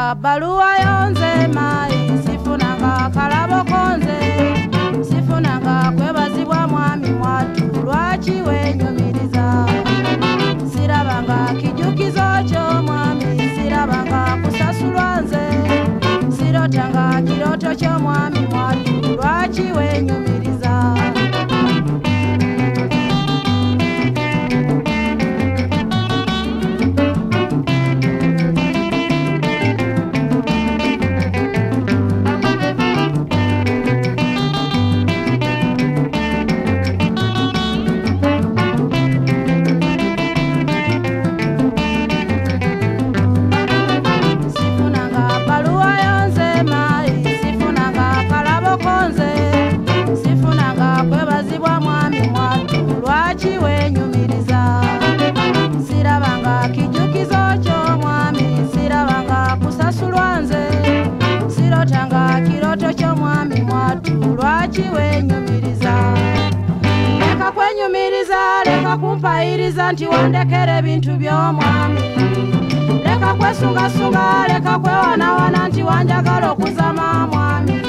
Sifunanga Baruaio nze mai, sifunanga kalabo konze, sifunanga kwebazibwa mwami mwatu lwaki wenyumiriza. Sirabanga kijukizo kyo mwami, sirabanga kusasulwa nze, sirotanga kiroto kyo mwami mwatu lwaki wenyumiriza. Sirabanga kijukizo kyo mwami, sirabanga kusasulwa nze, sirotanga kiroto kyo mwami mwatu lwaki wenyumiriza. Leka kwenyumiriza, leka kumpayiriza nti wandekere ebintu by'omwami. Leka kwesungasunga, leka kwewanawana nti wanjagala okuzama mwami.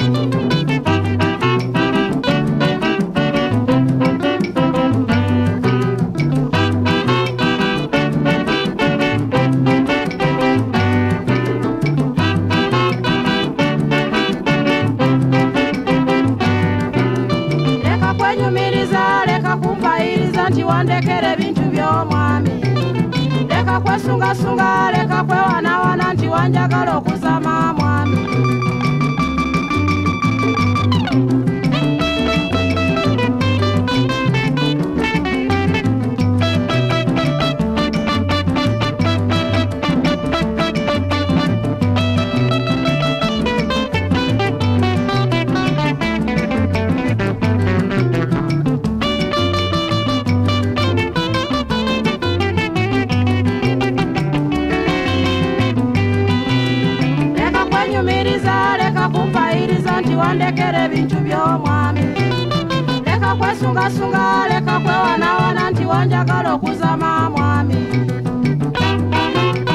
Nti wandekere ebintu by'omwami. Leka kwesungasunga, leka kwewanawana nti wanjagala okuzama mwami. Wandekere ebintu by'omwami. Leka kwesungasunga, leka kwewanawana nti wanjagala okuzama mwami.